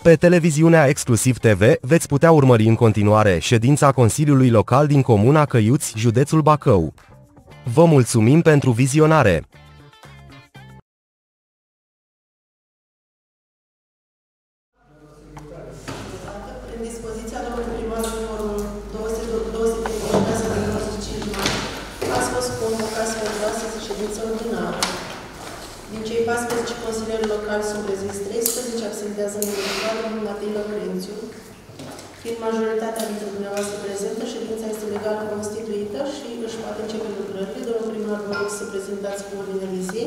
Pe televiziunea Exclusiv TV veți putea urmări în continuare ședința Consiliului Local din Comuna Căiuți, județul Bacău. Vă mulțumim pentru vizionare! În dispoziția domnului primar numărul 226 din 25 mai, ați fost convocați pentru astăzi ședință ordinară. Din cei 14 consilieri locali sunt prezenți 13, absentează individual domnul Matei Lăcrențiu. Fiind majoritatea dintre dumneavoastră prezentă, ședința este legal constituită și își poate începe lucrările. Domnul primar, vă rog să prezentați cu ordine de zi.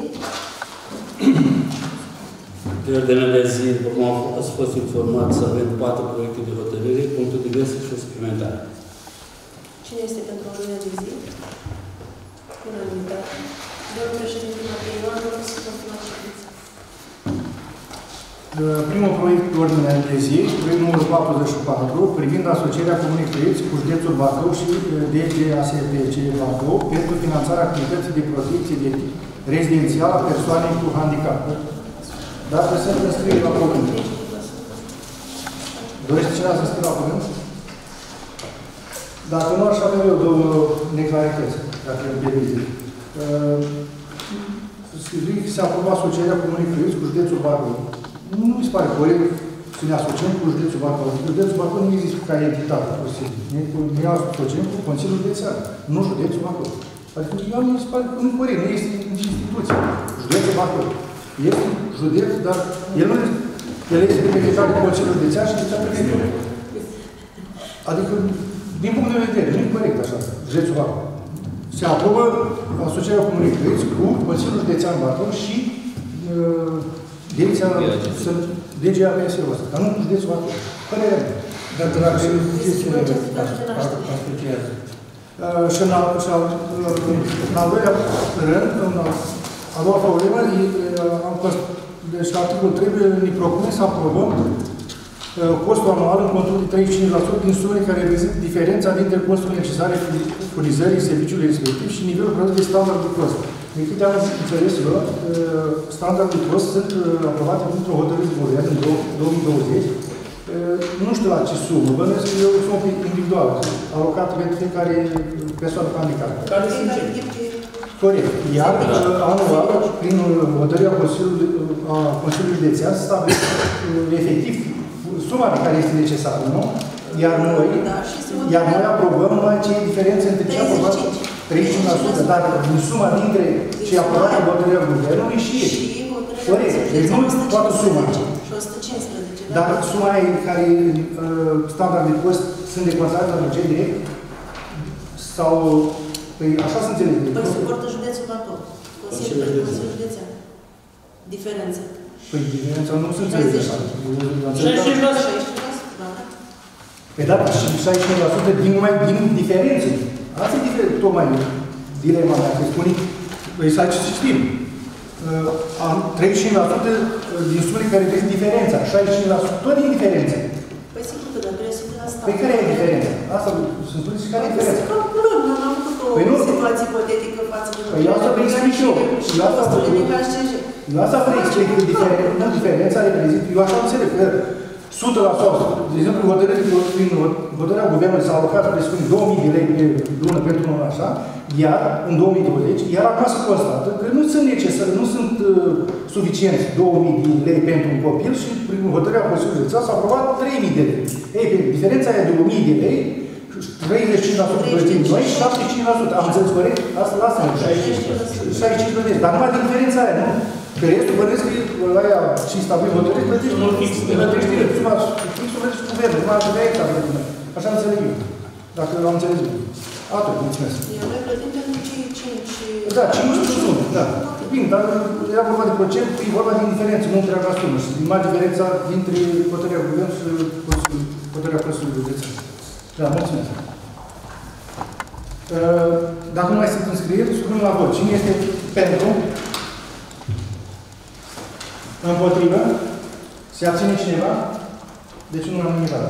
De ordine de zi, cum ați fost informat, să avem 4 proiecte de hotărâre, punctul diverse și o suplimentare. Cine este pentru ordine de zi? Unanimitate. Domnul președinte Matei Ioan, vă rog să continuați ședința. Primul proiect de ordine de zi, proiect numărul 44, privind asocierea Comunei Căiuți cu județul Bacău și DGASPC Bacău pentru finanțarea activității de protecție de tip rezidențial a persoanei cu handicap. Dar trebuie să înscrie la cuvânt. Dorește cineva să scrie la cuvânt? Dacă nu, aș avea eu două neclarități, dacă îmi permite. Se aprobă asocierea Comunei Căiuți cu județul Bacău. Nu mi se pare corect să ne asociem cu județul Bacău. Județul Bacău nu există ca entitate, posibil. Ne asociem cu Consiliul Județean, nu județul Bacău. Adică eu mi se pare că nu e corect, nu este instituție. Județul Bacău este județ, dar el este reprezentat de Consiliul Județean și de președinte. Adică, din punct de vedere, nu e corect așa, județul Bacău. Se aprobă asocierea Comunei Căiuți cu Consiliul Județean Bacău și direcția DGAPS-ul ăsta, dar nu cu județul Bacău. Care e? Dar dacă și în al doilea rând, a doua problemă, deci articolul 3 ne propune să aprobăm costul anual în contul de 35% din sumele care reprezintă diferența dintre costurile necesare furnizării serviciului respectiv și nivelul produs de standard de cost. Din câte am înțeles eu, standardul de cost sunt aprobate într-o hotărâre de guvern în 2020. Nu știu la ce sumă, bănuiesc că eu sunt individual, alocat pentru fiecare persoană cu handicap. Care sunt ce? Corect. Iar anual, prin hotărârea Consiliului Județean, se stabilește efectiv suma de care este necesară, nu? Iar noi aprobăm numai ce e diferență între ce aprobat 35%, dar din suma dintre ce a aprobat hotărârea Guvernului și ei. Corect. Deci nu toată suma. Dar suma care standard de cost sunt decontate la buget direct? Sau... Păi așa se înțelege. Păi suportă județul Bacău. Consiliul Județean. Diferență. Păi diferența nu se înțelege așa. 65%. Păi da, 65% din diferențe. Asta e diferență, tocmai dilema mea, că spune, păi să știm, 35% din sumele care trebuie diferența, 65% tot din diferență. Păi sigur că da, trebuie să fie asta. Păi care e diferența? Asta să spune și care e diferența. Calculăm, nu am făcut o situație ipotetică față de... Păi eu asta vrei să explic eu. Eu asta vrei să explic diferența reprezintă. Eu așa înțeleg că 100%, de exemplu, prin hotărârea Guvernului s-a alocat, presupune, 2000 de lei pe lună pentru unul așa, iar în 2020, iar acum se constată că nu sunt necesari, nu sunt suficienți 2000 de lei pentru un copil și prin hotărârea Consiliului Județean s-a aprobat 3000 de lei. Ei, diferența aia de 1000 de lei, 35% plătim noi și 75%. Am înțeles corect? Asta lasă-mă. 65% de lei. Dar numai din diferența aia, nu? Că restul bănesc că la aia și stabilim hotărâri, plătești direct. Suma fixul plătești cu guvernul, numai de direct a plătit. Așa înțeleg eu. Dacă am înțeles bine. Atât, mulțumesc. Eu noi plătim pentru cei 5... Da, 5%, da. Bine, dar era vorba de procent, e vorba de diferență, nu întreaga sumă. Și din mare diferența dintre hotărârea guvernului și hotărârea Consiliului Județean. Da, mulțumesc. Dacă nu mai sunt înscrieri, supunem la vot. Cine este pentru? Împotrivă? Se abține cineva? Deci nu am nimic.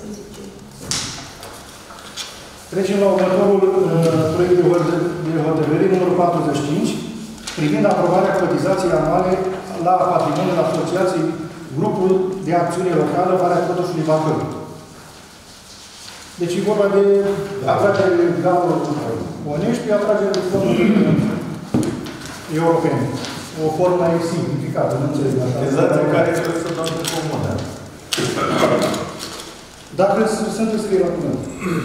Trecem la următorul proiect de hotărâre, numărul 45, privind aprobarea cotizației anuale la patrimoniul Asociației Grupul de acțiune locală Valea Cotoșului Bacău. Deci e vorba de atragere de gaurul Onești pe atragere de fonduri europene. O formă mai simplificată, nu înțeleg. Organizația care trebuie să dăm în comună. Dacă sunt înscrieri la cuvânt.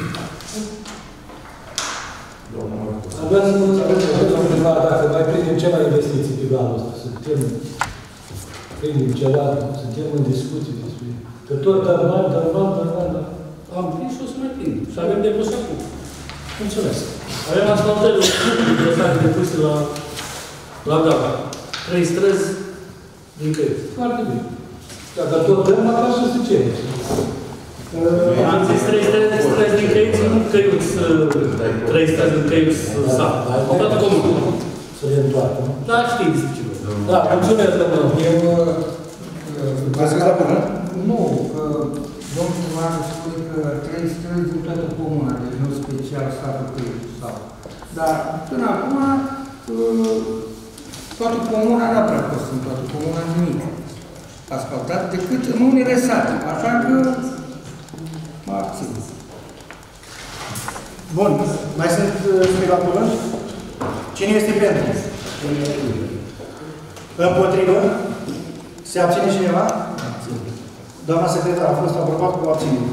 Aveți întrebare dacă mai prindem ceva investiții pe anul ăsta. Prindem ceva, suntem în discuții despre... Că tot dăm bani, dar... Am prins și o să mai prind. Și avem depus acum. Mulțumesc. Avem asfaltări depuse la Gaba. 3 străzi din Căiuți. Foarte bine. Dacă tot dăm, măcar să se cere. Am zis 3 străzi din Căiuți, nu Căiuți, 3 străzi din Căiuți sat. Toată comună. Să le întoarcă, nu? Da, știți ce vă. Da, mulțumesc, domnul. V-ați scris la cuvânt? Nu, că domnul primar spune că 3 străzi din toată comuna, deci nu special satul Căiuți. Dar până acum, toată comuna n-a prea fost în toată comuna nimic asfaltat, decât în unele sate. Așa că mă abțin. Bun. Mai sunt scris la cuvânt? Cine este pentru? Împotrivă? Se abține cineva? Doamna secretar, a fost aprobat cu abținere.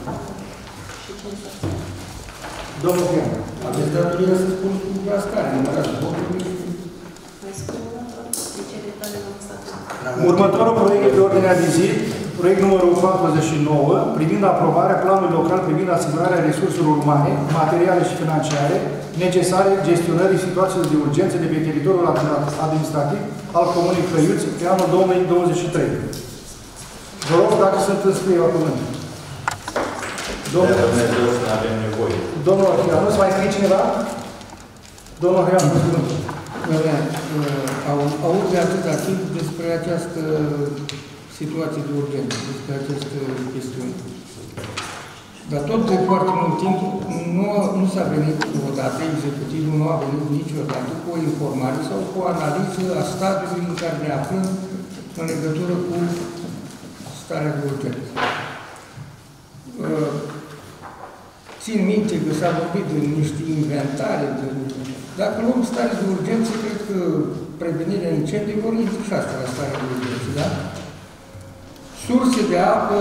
Domnul Pian. Aveți datoria să spun cu glas care, numărați votul. Următorul proiect de ordinea de zi, proiect numărul 49, privind aprobarea planului local privind asigurarea resurselor umane, materiale și financiare necesare gestionării situațiilor de urgență de pe teritoriul administrativ al Comunei Căiuți pe anul 2023. Vă rog dacă sunt înscrieri la cuvânt. Domnul Arhianu, să mai scrie cineva? Domnul Arhianu, cuvântul. Aud de atâta timp despre această situație de urgență, despre această chestiune. Dar tot de foarte mult timp nu s-a venit odată, executivul nu a venit niciodată cu o informare sau cu o analiză a stadiului în care ne aflăm în legătură cu starea de urgență. Țin minte că s-a vorbit de niște inventare. Dacă luăm stare de urgență, cred că prevenirea incendiilor vor intra și asta la starea de urgență, da? Surse de apă,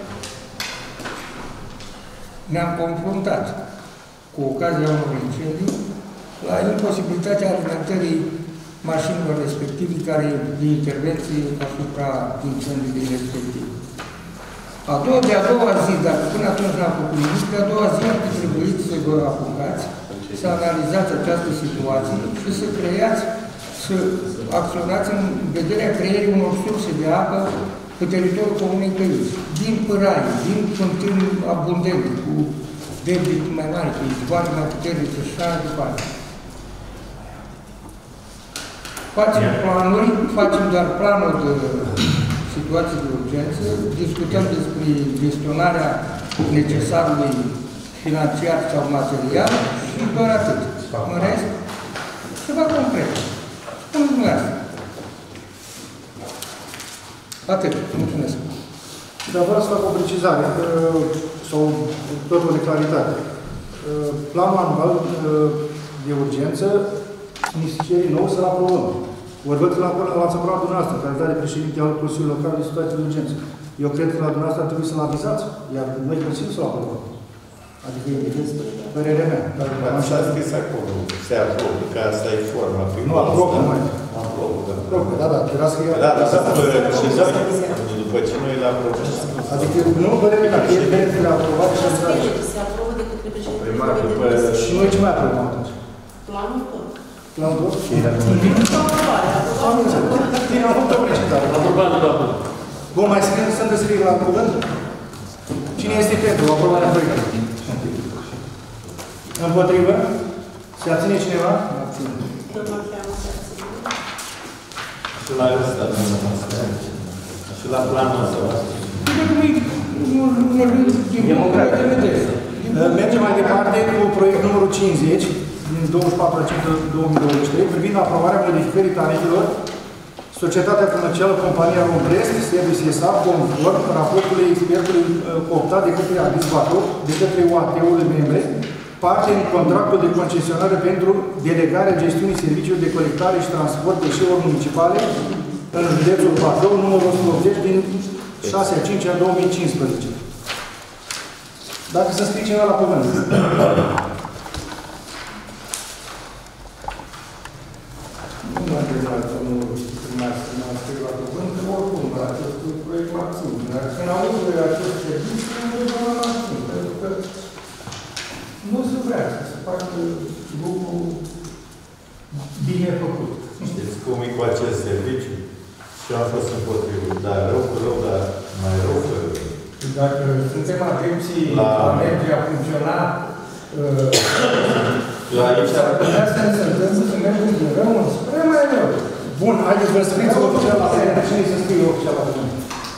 ne-am confruntat cu ocazia unor incendii la imposibilitatea alimentării mașinilor respective care de intervenție asupra incendiului respectiv. De-a doua zi, dacă până atunci n-am făcut nimic, de-a doua zi ar fi trebuit să vă apucați, să analizați această situație și să creați, să acționați în vederea creierii unor surse de apă pe teritoriul Comunei Căiuți, din pâraie, din fântâni abundente, cu debit mai mare, cu izvoare mai puternice și așa departe. Facem doar planul de situații de urgență, discutăm despre gestionarea necesarului financiar sau material și doar atât. În rest, ceva concret. Spune dumneavoastră. Atât. Mulțumesc. Dar vreau să fac o precizare, sau tot o de claritate. Planul anual de urgență, ministrii nou să-l aprobăm. Ori văd că l-ați aprobat dumneavoastră, în calitate de președinte al Consiliului Local de Situații de Urgență. Eu cred că la dumneavoastră ar trebui să-l avizați, iar noi Consiliul să-l aprobăm. Adică e părerea mea. Așa a scris acolo, se aprobă, că asta e forma. Nu, aprobă, nu mai. Aprobă, da. Da, era să fie... Da, după ce noi l-aprobăm. Adică nu părerea mea, că e bine că le-a aprobat și să se aprobă de către președintele. Și noi ce mai aprobăm atunci? Planul tot. Planul tot? Am înțeles. Bine, am făcut o precizare. Bun, mai sunt înscrieri la cuvânt? Cine este pentru aprobarea proiectului? Împotrivă? Se abține cineva? Și la ăsta, și la planul ăsta. Mergem mai departe cu proiectul numărul 50 din 24/5/2023 privind aprobarea modificării tarifelor Societatea Comercială Compania Romprest Service S.A. conform raportului expertului cooptat de către Adis Bacău, de către UAT-ul membre, parte în contractul de concesionare pentru delegarea gestiunii serviciilor de colectare și transport de deșeuri municipale în județul Bacău, numărul 180 din 6/5/2015. Dacă să scrie cineva la cuvânt. Nu mă întrebați, domnul primar, să mă scrie la cuvânt, că oricum, la acest proiect mă abțin. Dar când aud de acest serviciu, nu mă abțin, pentru că nu se vrea să se facă lucru bine făcut. Știți cum e cu acest serviciu? Și am fost împotrivit. Dar rău cu rău, dar mai rău cu rău. Dacă suntem atenții la merge a funcționa, la aici s-ar putea să ne întâmplă să mergem din rău spre mai rău. Bun, haideți vă scrieți oficial la fel. Cine să scrie oficial la fel?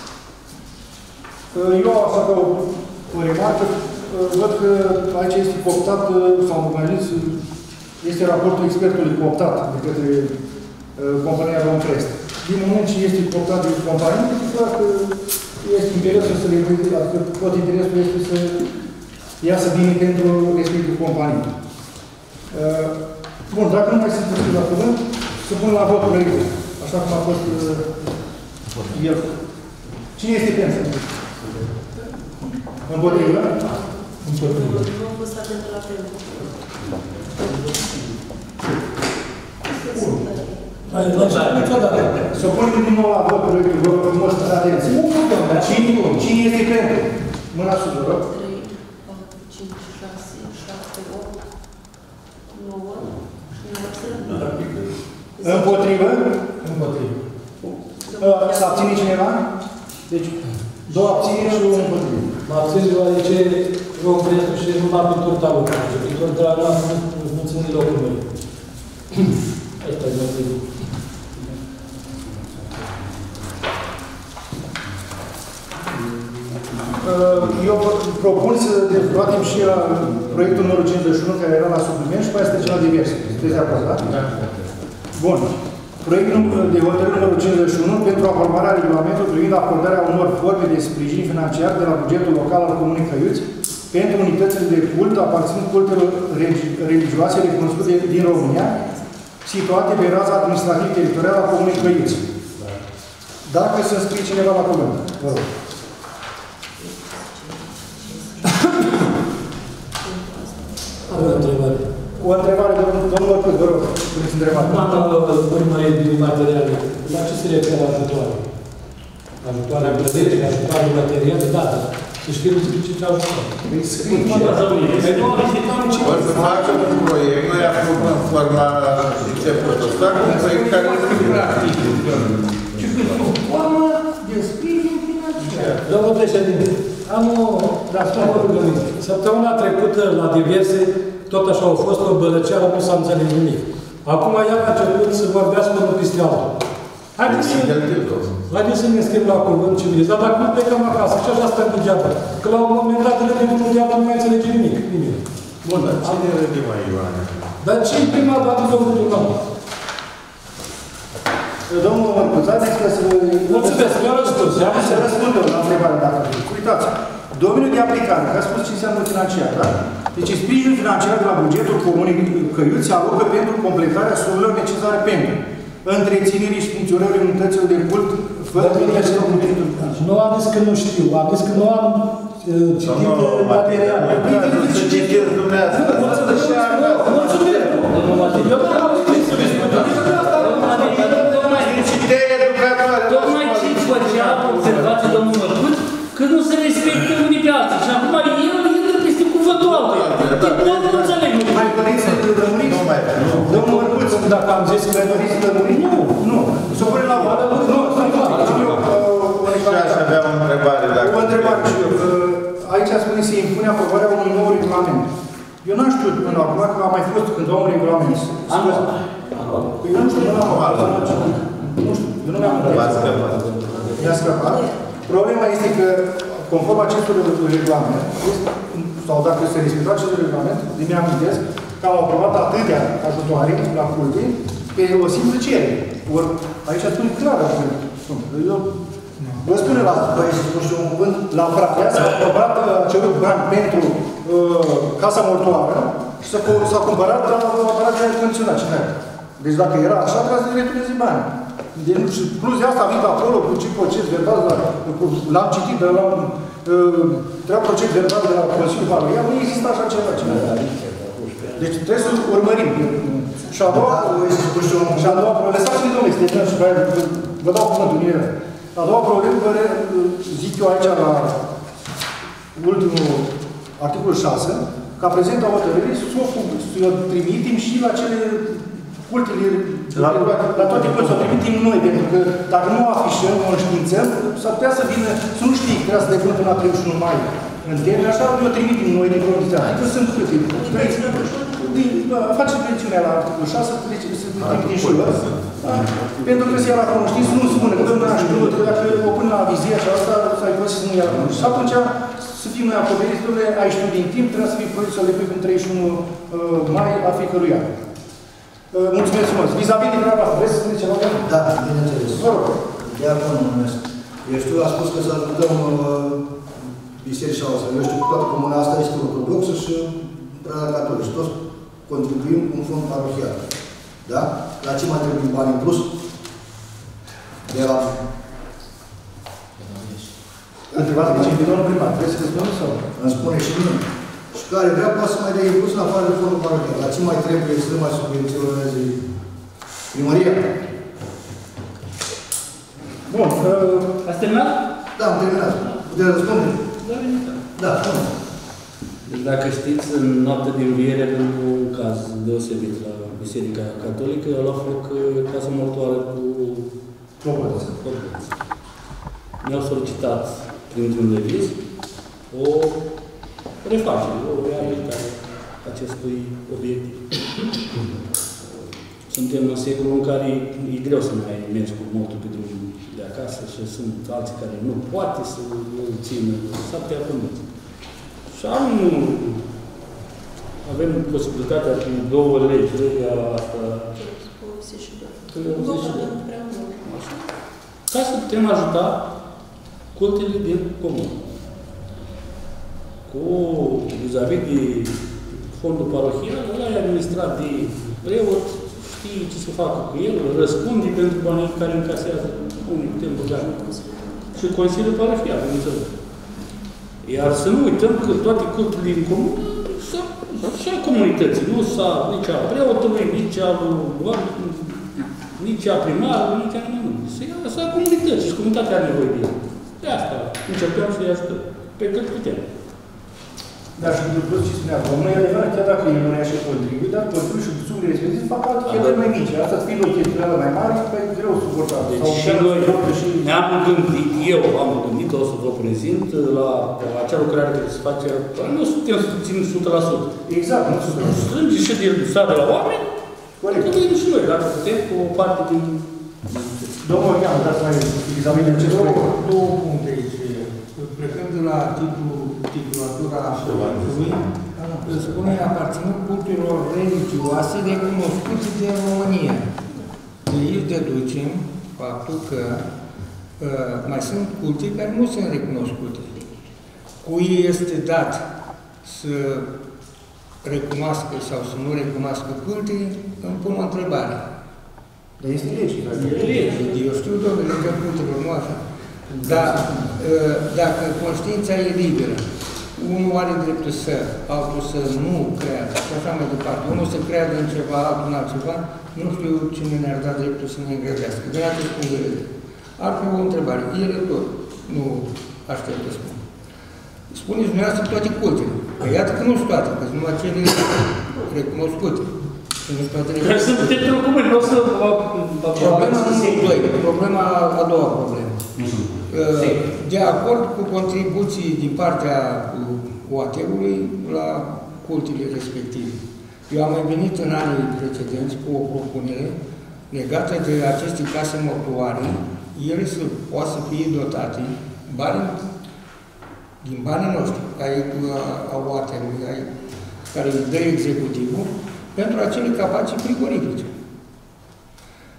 Eu am să fac o remarcă. Văd că aici este cooptat, sau mă gândit, este raportul expertului cooptat de către compania Romprest. Din moment ce este cooptat de companie, este interesul să le adică tot interesul este să iasă bine pentru respectiv companie. Bun, dacă nu mai sunt înscris la cuvânt, să pun la vot proiectul, așa cum a fost el. Cine este pentru? Împotrivă? Nu am fost atent la pentru. Să punem din nou la vot proiectul, vă rog frumos, atenție. Cine este pentru? Mâna sus, vă rog. 3, 4, 5, 6, 7, 8, 9 și 9. Împotrivă? Împotrivă. S-a abținut cineva? Deci, două abțineri și unul împotrivă. Mă abțin deoarece Romprest și numai pentru talul. Pentru talul nu ține locul meu. Asta e motivul. Eu propun să dezbatem și la proiectul numărul 51, care era la supliment, și pe aia să trecem la diverse. Sunteți de acord, da? Da. Bun. Proiectul de hotărâre numărul 51 pentru aprobarea regulamentului privind acordarea unor forme de sprijin financiar de la bugetul local al Comunei Căiuți pentru unitățile de cult aparținând cultelor religioase recunoscute din România, situate pe raza administrativ-teritorială a Comunei Căiuți. Dacă să scrie cineva la cuvânt, vă rog. Am o întrebare. O întrebare, domnul Mărcuz, vă rog, puneți întrebare. Am urmări din materiale. La ce se referă ajutoare? Ajutoare în plătire, ajutoare în materiale, da. Să știu ce ajutoare. Păi scrie. O să facem un proiect, noi aprobăm forma de protostat, un proiect care nu este practic. Formă de sprijin financiar. Domnul președinte, am o rugăminte. Săptămâna trecută, la diverse, tot așa au fost o bălăceală, nu s-a înțeles nimic. Acum iar a început să vorbească unul peste altul. Haideți să ne scriem la cuvânt civilizat, dar dacă nu plecăm acasă, și așa stăm degeaba. Că la un moment dat, în legătură de nu mai înțelege nimic. Bun, dar cine e prima Ioana? Dar ce e prima dată, domnul Dumnezeu? Domnul Mărcuz, haideți că să... Mulțumesc, mi-a răspuns. Să răspund eu la întrebare, dacă vreți. Uitați, domeniul de aplicare, că a spus ce înseamnă financiar, da? Deci sprijinul financiar de la bugetul Comunei Căiuți se alocă pentru completarea sumelor necesare pentru întreținerii și funcționării unităților de cult fără nu am zis că nu știu, am zis că nu am citit materiale. Să citiți dumneavoastră. Mulțumesc! Eu nu am scris. Tocmai ce făcea observație domnul Mărcuț, că nu se respectă unii pe alții. Și acum el intră peste cuvântul altuia. Eu nu înțeleg. Mai doriți să lămuriți? Nu mai. Domnul Mărcuț, dacă am zis că doriți să lămuriți? Nu. Nu. Să pune la vot. Nu, Și aș avea o întrebare. O întrebare și eu. Aici spune să impune aprobarea unui nou regulament. Eu n-am știut până acum că a mai fost cândva un regulament. Eu nu știu, nu l-am aflat. Nu știu, eu nu mi-am întrebat. Mi-a scăpat. Problema este că, conform acestor regulament, sau dacă se respectă acest regulament, din mi-am amintesc că am aprobat atâtea ajutoare la culte, pe o simplă cerere. Ori aici spune clar, eu vă spune la, nu știu un cuvânt, la Praia s-a aprobat, a cerut bani pentru casa mortoară și s-a cumpărat aparat de aer condiționat. Deci dacă era așa, trebuie să returneze bani. Și plus de asta a venit acolo cu ce proces verbal, l-am citit, dar treaba proces verbal de la Consiliul Parohial, nu există așa ceva. Deci trebuie să urmărim. Și a doua problemă, lăsați-mi domnule, vă dau cuvântul, bine. A doua problemă, zic eu aici la ultimul articolul 6, ca prezenta hotărâre să o trimitem și la cele cultele, la toate părți, să o trimitem noi, pentru că dacă nu afișăm, nu înștiințăm, s-ar putea să vină, să nu știi că trebuie să depună până la 31 mai în termen, așa o trimitem noi din condiția. Adică sunt câte? Face mențiunea la articolul 6, să trimitem și eu. Pentru că se ia la cunoștință, nu spune că domnul a știut, dacă o până la vizia și asta, să ai păsit să nu ia la cunoștință. Și atunci, să fim noi acoperiți, domnule, ai știut din timp, trebuie să fii proiect să le pui în 31 mai a fiecărui an. Mulțumesc frumos. Vis-a-vis de treaba asta, vreți să spuneți ceva? Da, bineînțeles. Vă rog. De acum, mulțumesc. Eu știu, a spus că să ajutăm bisericii noastre. Eu știu că toată comuna asta este ortodoxă și catolică. Și toți contribuim cu un fond parohial. Da? La ce mai trebuie bani în plus? De la... Întrebați de ce? De domnul primar. Vreți să răspundem sau? Îmi spune și mine. Și care vrea poate să mai dea impuls în afară de fondul parohial. La ce mai trebuie să mai subvenționeze primăria? Bun. Ați terminat? Da, am terminat. Puteți răspunde? Da, bun. Deci dacă știți, în noaptea de înviere avem un caz deosebit la Biserica Catolică, a luat foc casa mortoară cu Clopoț. Mi-au solicitat printr-un reviz o refacere, o realizare acestui obiectiv. Suntem în secolul în care e greu să mai mergi cu motul pe drum de acasă și sunt alții care nu poate să îl țină, s-ar putea conduce. Și avem posibilitatea cu două legi, legea asta... 82. Ca să putem ajuta cultele din comun. Cu vis-a-vis de fondul parohial, ăla e administrat de preot, știe ce să facă cu el, răspunde pentru banii care încasează, unii putem băga. Și Consiliul Parohial, bineînțeles. Iar să nu uităm că toate cultele din comun și a comunității, nu s-a nici a preotului, nici a primarului, nici a nimănui. Să a comunității și comunitatea are nevoie de el. De asta încercăm să-i ajutăm pe cât putem. Dar și după ce spunea, domnul, e adevărat, chiar dacă ei nu așa contribuie, dar contribuie și sumele respective fac alte cheltuieli mai mici. Asta fiind o cheltuială mai mare, e greu suportat. Deci și noi ne-am gândit, eu am gândit, o să vă prezint, la acea lucrare care se face, nu suntem să țin 100%. Exact, nu 100%. Strânge și de stradă la oameni, contribuim și noi, dacă putem, cu o parte din... Domnul Orneanu, dați mai examinăm ce spune. Două puncte aici. Plecând de la titulatura lui, spune aparținând culturilor religioase recunoscute de România. De aici deducem faptul că mai sunt culte care nu sunt recunoscute. Cui este dat să recunoască sau să nu recunoască culte, îmi pun o întrebare. Dar este lege. Eu știu, domnule, legea cultelor, nu așa. Dar dacă conștiința e liberă, unul are dreptul să, altul să nu creadă și așa mai departe. Unul să creadă în ceva, altul în altceva, nu știu cine ne-ar da dreptul să ne îngrădească. De acest punct de vedere. Ar fi o întrebare. El tot nu aștept să spun. Spuneți dumneavoastră toate cultele. Păi iată că nu sunt toate, că sunt numai cele recunoscute. Să putem preocupări, nu o să... Problema a doua problemă. De acord cu contribuții din partea OAT-ului la cultele respective. Eu am mai venit în anii precedenți cu o propunere legată de aceste case mortuare, ele să poată să fie dotate din banii noștri, a OAT-ului, care îi dă executivul, pentru acele capaci frigorifice.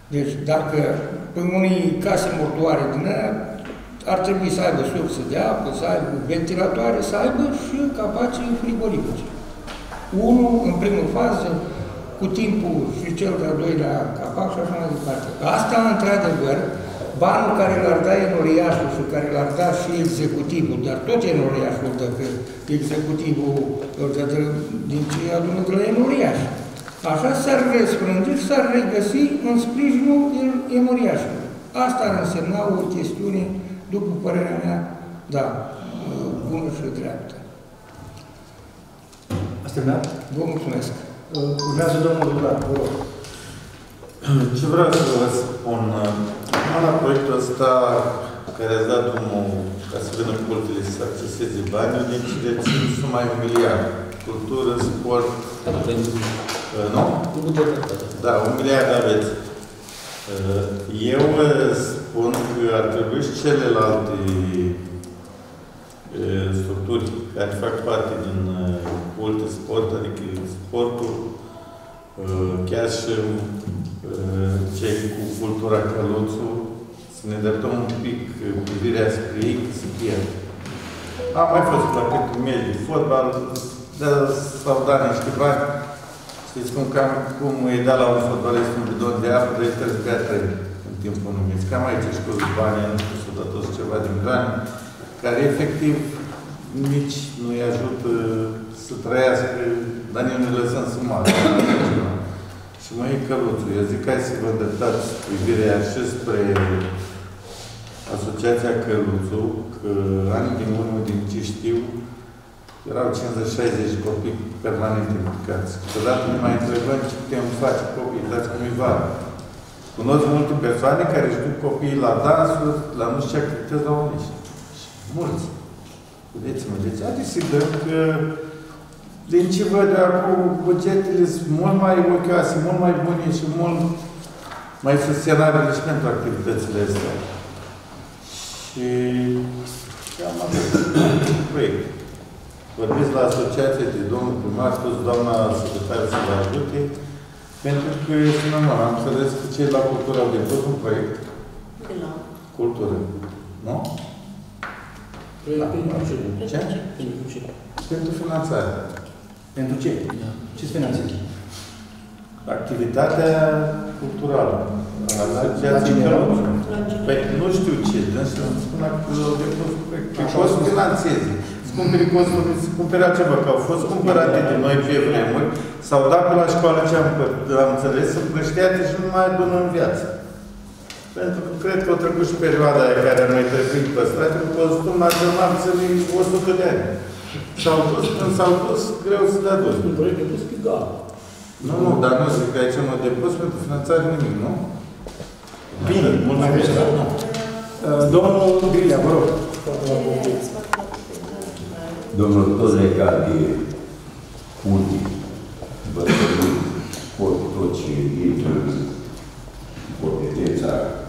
Deci, dacă pe unei case mortoare din aia, ar trebui să aibă sursă de apă, să aibă ventilatoare, să aibă și capace frigorifice. Unul, în primă fază, cu timpul și cel de-al doilea capac și așa mai departe. Asta, într-adevăr, banul care l-ar da enoriașul și care l-ar da și executivul, dar tot enoriașul, dacă executivul îl dă din ce adună de la enoriaș. Așa s-ar răsfrânge și s-ar regăsi în sprijinul enoriașului. Asta ar însemna o chestiune, după părerea mea, da, bună și dreaptă. Asta mea? Vă mulțumesc. Urmează domnul Duran, vă rog. Ce vreau să vă spun, la proiectul ăsta care ați dat drumul ca să vină cultele să acceseze banii, deci rețin suma mai 1 miliard. Cultură, sport, nu? Da, 1 miliard aveți. Eu spun că ar trebui și celelalte structuri care fac parte din culte, sport, adică sportul, chiar și cei cu cultura Căluțu, să ne dătăm un pic privirea spre ei, să pierd. Am mai fost la câte meci de fotbal, s-au dat niște bani. Știți cum îi da la un fotbalist un bidon de apă, de trebuie să bea 3 în timpul numiți. Cam aici își cu banii, nu știu, s-au dat toți ceva din bani, care efectiv nici nu-i ajută să trăiască, dar nici nu-i lăsăm să moară. Și măi, Căluțu, eu zic, hai să vă îndreptați privirea și spre Asociația Căluțu, că anii din urmă, din ce știu, erau 50-60 copii permanent implicați. Câteodată ne mai întrebăm ce putem face copii, dați cum îi vară. Cunosc multe persoane care își duc copiii la dansuri, la nu știu ce activități la unici. Mulți. Vedeți-mă, deci haideți să dăm că din ce văd acum, bugetele sunt mult mai ochioase, mult mai bune și mult mai susționabile și pentru activitățile astea. Și am avut proiect. Vorbiți la asociație de domnul primar, toți doamna secretară să vă ajute, pentru că este normal. Am înțeles că cei la cultură au depus un proiect. De la cultură. Nu? Ce? Pentru finanțare. Pentru ce? Ce-ți finanțezi? Activitatea culturală. Asociației Căluțu. Păi nu știu ce, însă îmi spun că au depus proiect. O să finanțeze. Să cumpere ceva, că au fost cumpărate de noi pe vremuri, s-au dat pe la școală ce am înțeles, sunt prăștiate și nu mai adună în viață. Pentru că cred că au trecut și perioada aia care noi trebuie păstrate, cu costum național să vii 100 de ani. S-au dus, când s-au dus, greu să le adun. Un proiect depus pe gala. Nu, dar nu zic că aici nu a depus pentru finanțare nimic, nu? Bine, mulțumesc. Domnul Grilea, vă rog. Domnul, tot legat de curte, bătării, tot ce intră în competența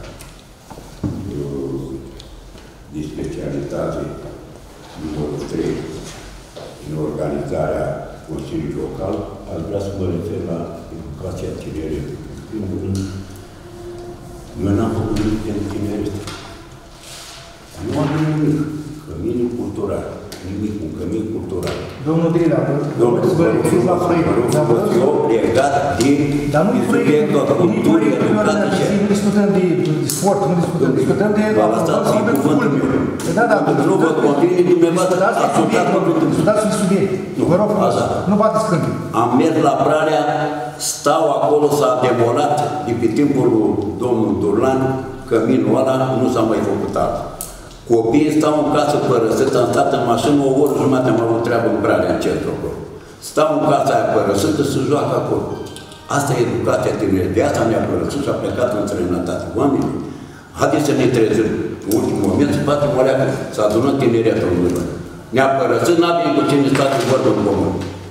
de specialitate numărul 3 în organizarea Consiliului Local, aș vrea să mă refer la educația tineretului. În primul rând, noi n-am făcut nimic pentru tineret. Nu am nimic. Căminul cultural. Nimic, un cămin cultural. Domnul Drilea, vă referiți la proiect. Eu legat din subiectul culturii, educației. Nu discutăm de sport, nu discutăm, discutăm de... Da, da, nu vă continui dumneavoastră, discutați subiect. Vă rog frumos, nu bateți câmpii. Am mers la Pralea, stau acolo, s-a demolat de pe timpul lui domnul Durlan, căminul ăla nu s-a mai făcut altă. Copiii stau în casă părăsită, am stat în mașină, o oră jumătate am avut treabă în Pralea, în centru acolo. Stau în casa aia părăsită, se joacă acolo. Asta e educația tinerilor. De asta ne-a părăsit și a plecat în străinătate. Oamenii, haideți să ne trezim. În ultimul moment se face o leacă, s-a adunat tineretul în urmă. Ne-a părăsit, n-a venit cu cine stați vorbă în comun.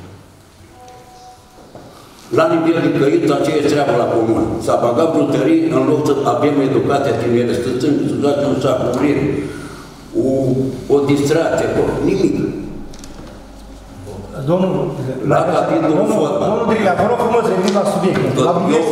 La nivel de căiță, aceeași treabă la comun. S-a băgat brutării în loc să avem educația tinerilor, să țin, să joace un sac cu o distracție acolo, nimic. La capitolul fotbal. Domnul Drilea, vă rog frumos, revenim la subiect. La diverse.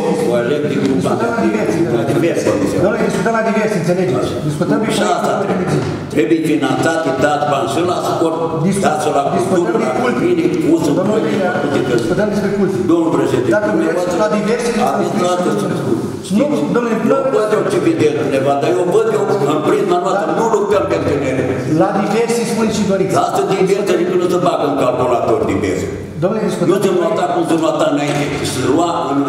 Domnule, discutăm la diverse, înțelegeți? Discutăm pe trebuie finanțate, dați bani și la sport, dați la cultură, la bine, cum să Domnul Drilea, discutăm despre culte. Domnul președinte, dacă vreți, la diverse, aveți toate să nu, domnule, nu văd eu ce vede undeva, dar eu văd eu în prisma noastră, nu lucrăm pe tinere. La diverse spuneți și doriți. Lasă diverse, adică nu se bagă în calculator diverse. Domnule, discutăm. Nu se nota cum se nota înainte, se lua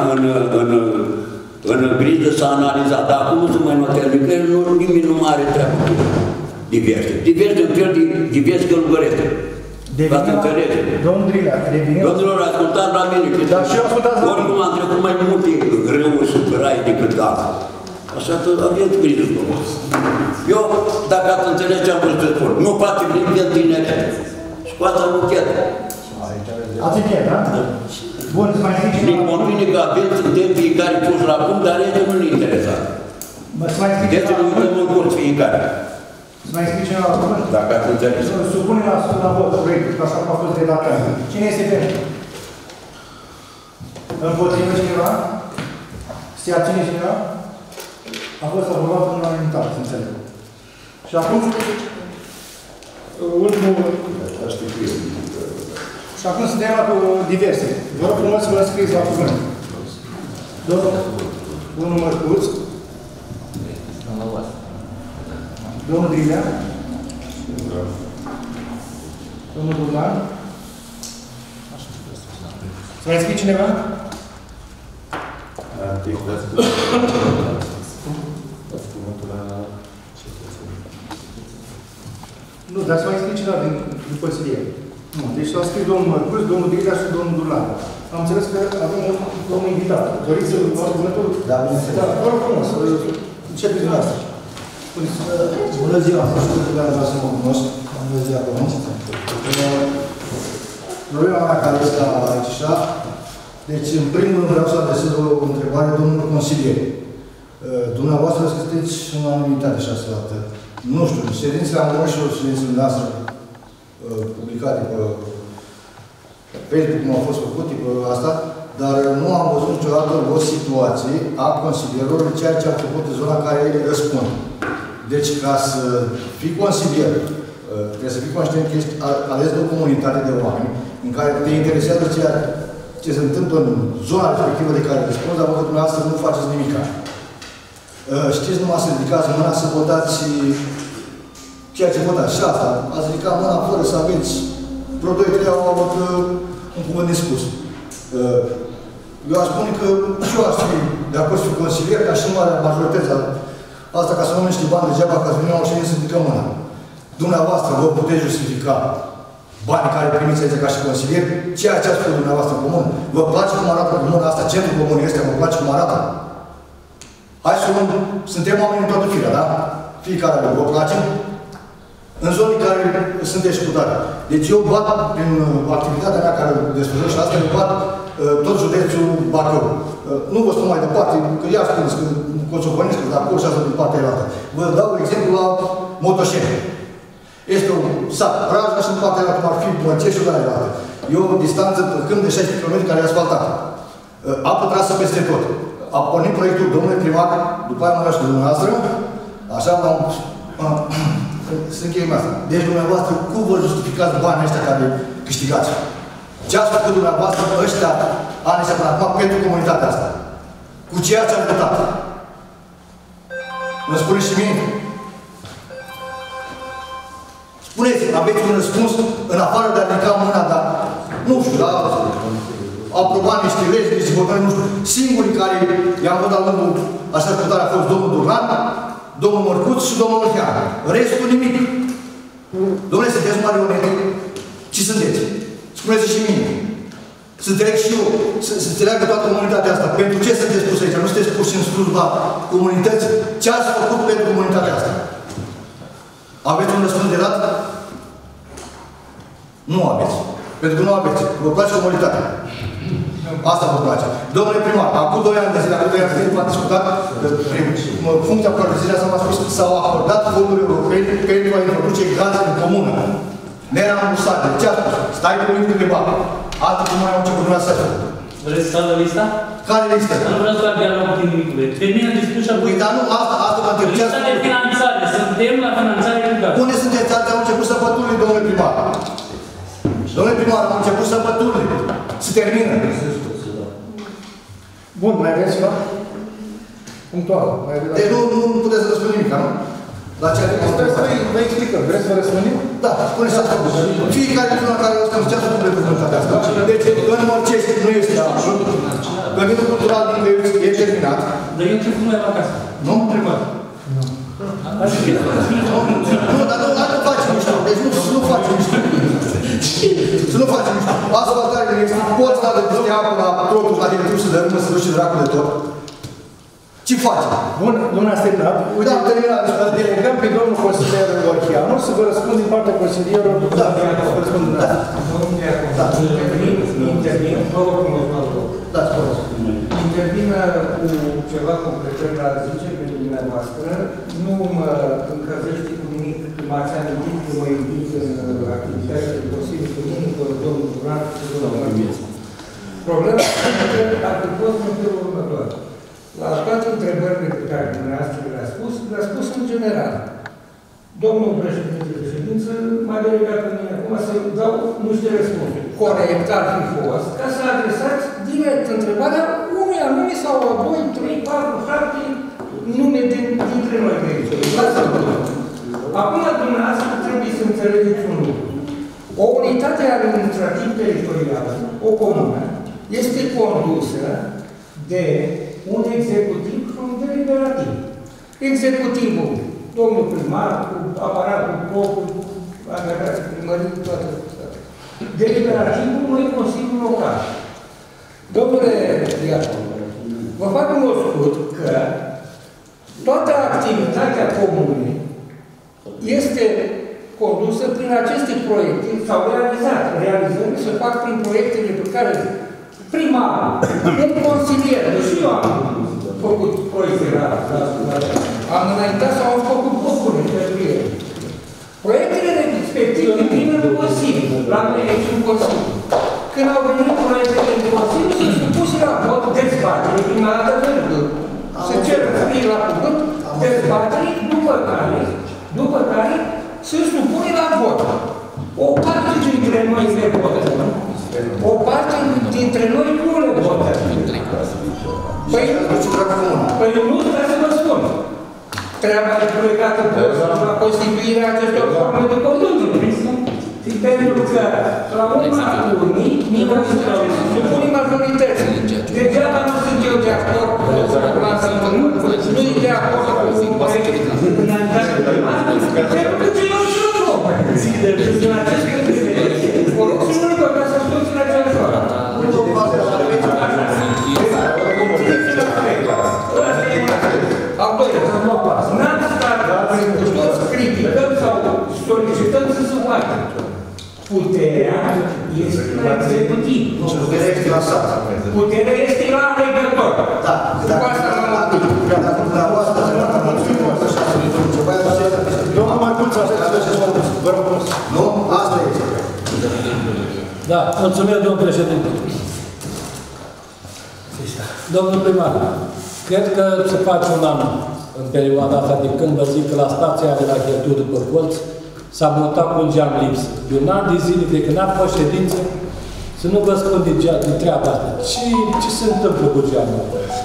în grijă să analiza, dar acum nu se mai notează, că nimeni nu are treabă cu diverse. Diverse în fel de diverse călugărește. V-ați înțeles? Domnul Drilea, revenim. Domnilor, ascultați la mine. Dar și eu ascultați la mine. Oricum am trecut mai multe râuri și rai decât alții. Așa că aveți grijă cu mine. Eu, dacă ați înțeles ce am vrut să spun, nu poate veni în tineret. Și cu asta nu chiar. Ați încheiat, da? Bun, să mai zic și... Ne convine că avem, suntem fiecare puși la punct, dar ele nu ne interesează. Să mai zic deci nu uităm în curs fiecare. Să mai zic cineva la cuvânt? Dacă ați înțeles. Supune la vot proiectul, așa cum a fost redactat. Cine este pentru? Împotrivă cineva? Se abține cineva? A fost aprobat în unanimitate, să înțeleg. Și acum, ultimul... Și acum suntem la diverse. Vă rog frumos să vă înscrieți la cuvânt. Domnul Mărcuț. Domnul Drilea. Domnul Durlan. Să mai scrie cineva? Nu, dar să mai scrie cineva din consilier. Nu, deci s-a scris domnul Mărcuț, domnul Drilea și domnul Durlan. Am înțeles că avem un domnul invitat. Doriți să luați cuvântul? Da, bineînțeles. Da, vă rog frumos, începeți dumneavoastră. Bună ziua, am fost cu vreau să mă cunosc. Bună ziua, pământ. Problema mea care este aici așa. Deci, în primul rând vreau să adresez o întrebare domnului consilier. Dumneavoastră sunteți în unanimitate așa să dată. Nu știu, ședințele am urmărit și o ședințele noastre publicate pe Facebook, cum au fost făcute pe asta, dar nu am văzut niciodată o situație a consilierilor ceea ce a făcut în zona care răspund. Deci, ca să fii consilier, trebuie să fii conștient că ești ales de o comunitate de oameni în care te interesează ceea ce se întâmplă în zona respectivă de care răspunzi, dar văd că dumneavoastră nu faceți nimic. Știți, numai să ridicați mâna să votați ceea ce votați. Și asta, ați ridicat mâna fără să aveți vreo 2-3 au avut un cuvânt de spus. Eu aș spune că și eu aș fi de acord să fiu consilier, ca și marea majoritate. Asta ca să nu niște bani degeaba, ca să venim o ședință să ridicăm mâna. Dumneavoastră vă puteți justifica banii care primiți aici ca și consilier, ceea ce ați făcut dumneavoastră în comun. Vă place cum arată comuna asta, centrul comunii ăstea, vă place cum arată? Hai să luăm, suntem oameni în toată firea, da? Fiecare vă place? În zonele care sunteți șcutare. Deci eu bat, prin activitatea mea care desfășor și asta, eu bat tot județul Bacău. Nu vă spun mai departe, că ea spuneți că Coțopănesc, că acolo și asta din partea aia. Vă dau exemplu la Motoșeni. Este un sat, Brajna și în partea aia, cum ar fi Măceșul, la aia. E o distanță pe câmp de 16 km care e asfaltată. Apă trasă peste tot. A pornit proiectul domnului primar, după aia mă lași de dumneavoastră, așa m-am... Să încheiem asta. Deci, dumneavoastră, cum vă justificați banii ăștia care câștigați? Ce ați făcut dumneavoastră ăștia anii ăștia până acum pentru comunitatea asta? Cu ce ați arătat? Îmi spuneți și mie? Spuneți, aveți un răspuns în afară de a ridica mâna, dar nu știu, dar aprobat niște legi, niște hotărâri, nu știu. Singurii care i-am votat la rândul așa scutare a fost domnul Durlan, domnul Mărcuț și domnul Oltean. Restul nimic. Dom'le, sunteți mari onete? Ce sunteți? Spuneți și mine. Să înțeleg și eu, să înțeleagă toată comunitatea asta. Pentru ce sunteți pus aici? Nu sunteți puși în slujba comunității? Ce ați făcut pentru comunitatea asta? Aveți un răspuns de dat? Nu aveți. Pentru că nu aveți. Vă place comunitatea. Asta vă place. Domnule primar, acum 2 ani de zile, acum 2 ani de zile v-am discutat funcția cu care de zile asta m-a spus că s-au acordat fonduri europene pentru a introduce gaze în comună. Nerambursabile. Ce a spus? Stai cu mine de bani. Altă cum mai au început dumneavoastră să facă. Vreți să dă lista? Care listă? Nu vreau doar dialog din Nicule. Termină discuția. Păi, dar nu, asta vă întreb. Lista de finanțare. Suntem la finanțare educației. Unde sunteți? Am început săpăturile, domnule primar. Domnule primar, am început săpăturile. Se termină. Bun, mai aveți ceva? Punctual. Deci nu puteți să răspunde nimic, nu? La ce ați întrebat? Vă explicăm. Vreți să vă răspundim? Da, spuneți asta. Fiecare persoană care o stăm, ce ați făcut reprezentația asta? Deci, în Mărcești nu este absolut. Găbitul cultural din Găiuț e terminat. Dar eu ce cum mai la casă? Nu? Primar. Nu, dar nu facem mișto. Deci nu facem mișto. Să nu facem mișto. Asfaltare de extra. Poți da de peste apă la totul, la helitrus să dărâmă, să duci dracul de tot. Ce faci? Bun, domnul ați terminat. Uite, am terminat. Delegăm pe domnul consilier Orchianu să vă răspund din partea consilierului. Da, vă răspund dumneavoastră. Da. Intervin, vă rog frumos, Da, spune. intervină cu ceva completări la zice pentru dumneavoastră. Nu mă încălzește cu nimic că m-ați amintit că mă invit în activitatea de Consiliul Comunic cu domnul Duran și domnul Mărghețu. Problema este că ar fi fost în felul următor. La toate întrebările pe care dumneavoastră le-a spus în general. Domnul președinte de ședință m-a delegat pe mine acum să dau niște răspunsuri. Corect ar fi fost ca să adresați direct întrebarea unui anume sau a 2, 3, 4, 7 nume dintre noi de aici. Acum dumneavoastră trebuie să înțelegeți un lucru. O unitate administrativ-teritorială, o comună, este condusă de un executiv și un deliberativ. Executivul, domnul primar, cu aparatul propriu, angajații primării, toate. Deliberativul, noi Consiliul Local. Domnule Iacov, vă fac un scurt că toată activitatea comunei este condusă prin aceste proiecte, sau realizările se fac prin proiectele pe care primarul, un consilier, și eu am făcut proiecte am înaintat sau am făcut propuneri pentru ele. Proiectele respective vin în Consiliu, la noi aici în Consiliu. Când au venit proiectele în Consiliu, sunt supuse la vot dezbatere, prima dată pentru se cer scrie la cuvânt, dezbatere, după care se supune la vot. O parte dintre noi le votă. O parte dintre noi nu le votă. Păi nu trebuie să vă spun. Treaba e plecată la constituirea acestor forme de conducere. Pentru că, la urma urmii, supune majorității. Degeaba nu sunt eu de acord cu nu e de acord cu finalizarea primară, pentru că eu și nu vreau. În acest punct de vedere, vă rog să nu vă să spuneți în aceeași oră. Apoi, n-am stat toți criticăm sau solicităm să se facă. Puterea este la executiv. Puterea este la stat. Puterea este la alegător. Da. Dacă dumneavoastră domnul Marcuță, vă rog frumos. Nu? Asta este. Da, mulțumesc, domnul președinte. Domnul primar, cred că se face un an în perioada asta de când vă zic că la stația de la Ghertu după colț s-a mutat cu un geam lipsă. De un an de zile de când am fost ședință, să nu vă spun de treaba asta. Ce se întâmplă cu geamul?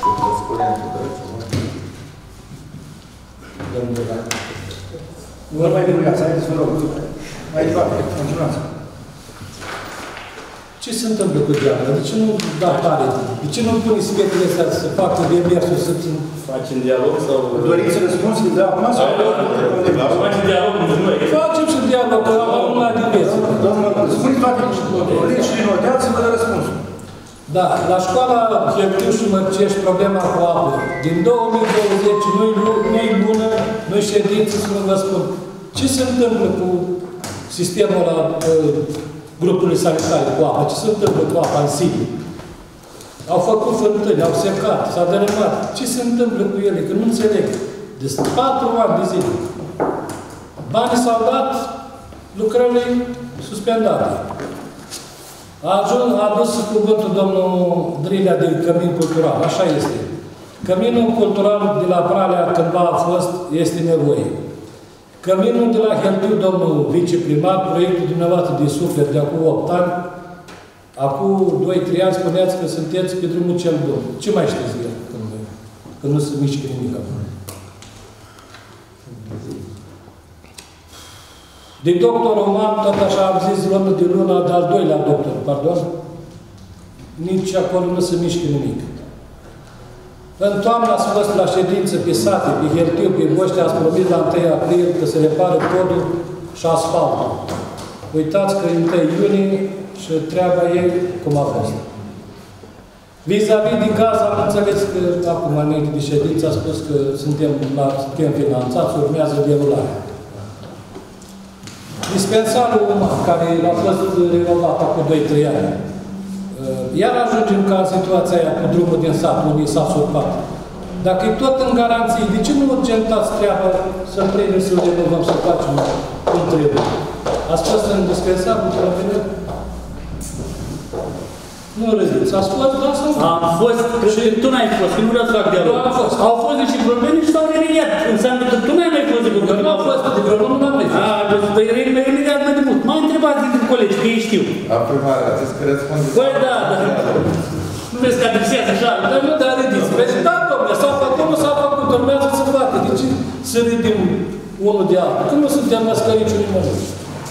Nu mai derugați, haideți să vă rog. Mai departe, continuați. Ce se întâmplă cu geamul? De ce nu da tare? De ce nu pune spetele astea să facă demersul să țin? Facem dialog sau... Doriți să răspunzi de acum sau... Facem dialog cu noi. Facem și dialog, că am la divers. Domnul, spuneți toate și noteați să vă dă răspunsul. Da, la școala Ghertu și Mărcești problema cu apă. Din 2020 nu-i lună, nu-i ședință, să nu vă spun. Ce se întâmplă cu sistemul ăla grupurile sanitare cu apă? Ce se întâmplă cu apa în sine? Au făcut fântâni, au secat, s-a dărâmat. Ce se întâmplă cu ele? Că nu înțeleg. De 4 ani de zile. Banii s-au dat, lucrările suspendate. A adus cuvântul domnul Drilea de cămin cultural, așa este. Căminul cultural de la Pralea, cândva a fost, este nevoie. Căminul de la Heltiu, domnul viceprimar, proiectul dumneavoastră de suflet de acum 8 ani, acum 2-3 ani spuneați că sunteți pe drumul cel bun. Ce mai știți de el când nu se mișcă nimic acum? De doctor Roman, tot așa am zis, lună de lună, de al doilea doctor, pardon, nici acolo nu se mișcă nimic. În toamnă ați fost la ședință pe sate, pe Heltiu, pe Boște, ați promis la 1 aprilie că se repară podul și asfaltul. Uitați că e 1 iunie și treaba ei cum a fost. Vis-a-vis de gaz, am înțeles că acum, înainte de ședință, a spus că suntem finanțați, urmează derularea. Dispensarul uman, care a fost renovat acum 2-3 ani, iar ajungem ca în situația aia cu drumul din sat, unii s-a surpat. Dacă e tot în garanții, de ce nu urgentați treaba să prindem, să renovăm, să facem cum trebuie? Ați fost în dispensarul de la mine? Nu râziți. Ați fost, da sau nu? Am fost, și tu n-ai fost, că nu vreau să fac dialog. Au fost niște probleme și s-au remediat. Înseamnă că tu n-ai mai fost de probleme. Nu au fost de probleme, nu am mai fost. Păi remediat mai de mult. M-a întrebat dintre colegi, că ei știu. La primar, ați că răspunde. Păi da, nu vezi că adresează așa. Dar nu, dar râdiți. Vezi, da, domnule, s-a făcut, nu s-a făcut, urmează să facă. De ce să râdim unul de altul? Când nu suntem născărici unii măruși.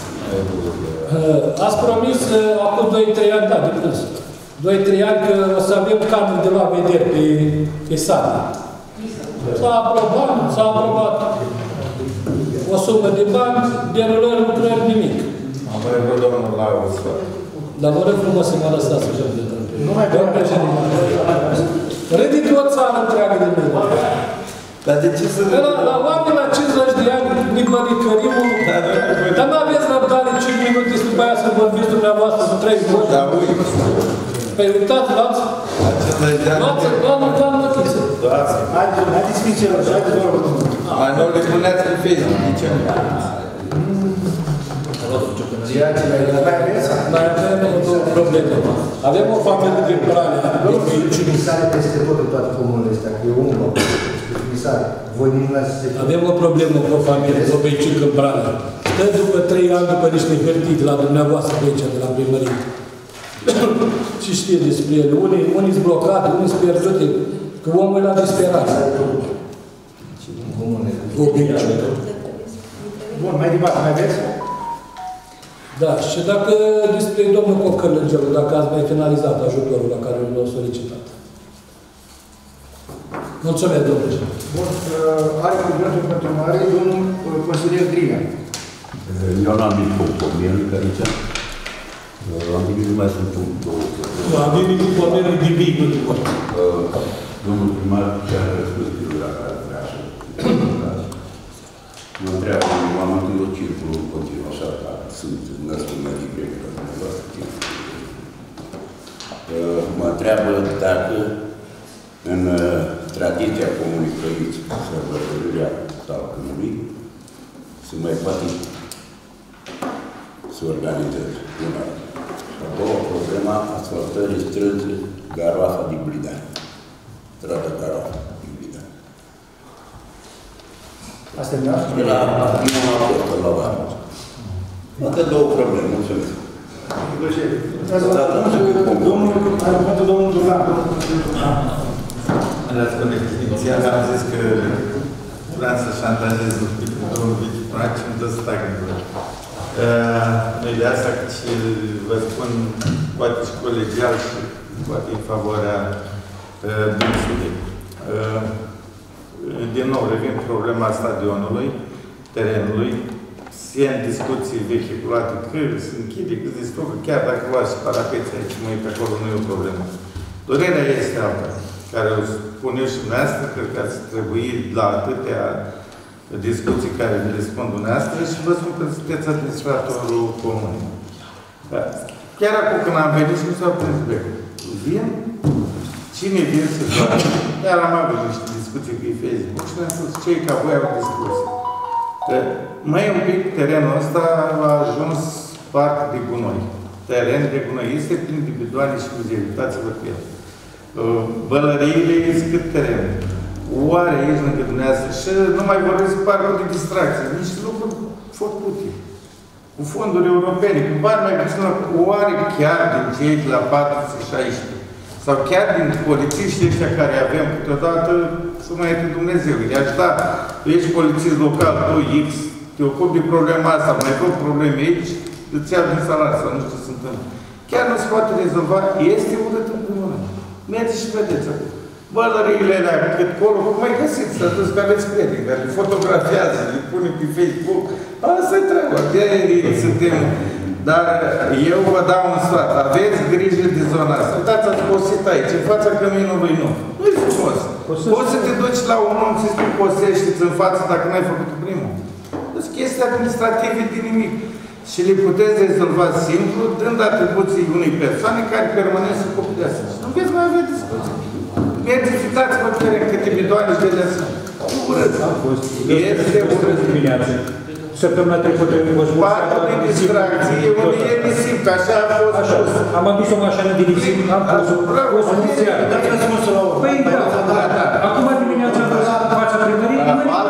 Ați promis acum 2-3 ani, da, de plus. 2-3 ani că o să avem camere de la vedere pe sate. S-a aprobat o sumă de bani, derulări, lucrări, nimic. Am mai vrut domnul la o sfăr. Dar vă rog frumos să mă lăsați să jăm de tău. Nu mai vreau președinte. Râdi tot țara întreagă de mine. Dar de ce să... La oameni la 50 de ani, Nicărimul, dar nu aveți răbdare 5 minute și după aia să vorbiți dumneavoastră cu 3 ori. Da, ui. Păi uitați, luați, doamnă Chisă. Haideți fințelor, haideți vă rog. Mai nou le puneați pe Facebook, de ce nu? Mai avem două probleme. Avem o familie din Pralea. Comisare peste tot în toate comunele astea, că e un loc. Comisare. Voi nu l-ați zis. Avem o problemă cu o familie, cu o Băiciucă în Pralea. Stă după 3 ani, după niște hârtii de la dumneavoastră de aici, de la primărie. Și știe despre ele. Unii sunt blocate, unii sunt pierdute, că omul e la disperare. O Băiciucă. Bun, mai departe, mai aveți? Da, și dacă despre domnul Cocălăgelu, dacă ați mai finalizat ajutorul la care l-au solicitat. Mulțumesc, domnule. Bun, are cuvântul pentru mare, domnul consilier Drilea. Eu n-am venit cu pomiernic aici. Am venit numai sunt două. Am venit cu pomiernic de mic, nu te pot. Domnul primar chiar a răspuns de la care vrea să mă întreabă, m-am întâlnit o circulă în continuu, așa, ca sunt născut mai libre, că dumneavoastră circulă. Mă întreabă dacă în tradiția Comunii Crăiți, sărbătorirea Talcânului, se mai poate să organizeze una. Și a doua problema, asfaltării străzi Garoafa din Blidan. Strada Garoafa din Blidan. Asta e mea? De la prima apă la vară. Încă două probleme, mulțumesc. Domnul Durlan. Inițial am zis că vreau să șantajez un pic cu domnul viceprimar și îmi dă să tac în gură. Nu de asta, că și vă spun, poate și colegial și poate în favoarea dânsului. Din nou, revin problema stadionului, terenului. Se în discuții vehiculate că se închide, că se distrugă, chiar dacă luați și parapeți aici, măi, pe acolo nu e o problemă. Dorerea este alta, care o spun eu și dumneavoastră, cred că ați trebuit la atâtea discuții care vi le spun dumneavoastră și vă spun că sunteți administratorul comun. Da. Chiar acum când am venit și nu s-au prins becul. Vin, cine vine să joace? Chiar am avut niște discuții pe Facebook și ne-am spus cei ca voi au discuții. Mai un pic terenul ăsta a ajuns parc de gunoi, teren de gunoi. Este plin de bidoane și cuzieri, uitați-vă cu el. Bălăriile este cât teren. Oare aici lângă dumneavoastră și nu mai vorbesc parcul de distracție, nici lucruri făcute. Cu fonduri europene, cu bani mai puțin, oare chiar din cei de la 416 sau chiar din polițiștii ăștia care avem câteodată să mai este Dumnezeu. I-aș da, tu ești polițist local, tu X, te ocupi de problema asta, mai fac probleme aici, îți iau din salariu sau nu știu ce se întâmplă. Chiar nu se poate rezolva, este urât în primul rând. Mergeți și vedeți acolo. Bălăriile alea, cât colo, cum mai găsiți, să duci că aveți prieteni, care le fotografiază, le pune pe Facebook. Asta-i treaba, de-aia suntem. Dar eu vă dau un sfat, aveți grijă de zona asta. Uitați, ați posit aici, în fața căminului nou. Nu-i frumos. Poți să te duci la un om să-i spui posește-ți în față dacă n-ai făcut primul. Sunt chestii administrative de nimic. Și le puteți rezolva simplu, dând atribuții unei persoane care permanent se ocupă de asta. Nu veți mai avea discuții. Mergeți, uitați-vă câte bidoane și de asta. Urât. Este urât. Săptămâna trecută în Cosmos. Parcul de distracție, unde e nisip, că așa a fost spus. Am adus o mașină de nisip, am pus o inițială. Dați răspunsul la urmă. Păi da. Acum dimineața am văzut în fața primării,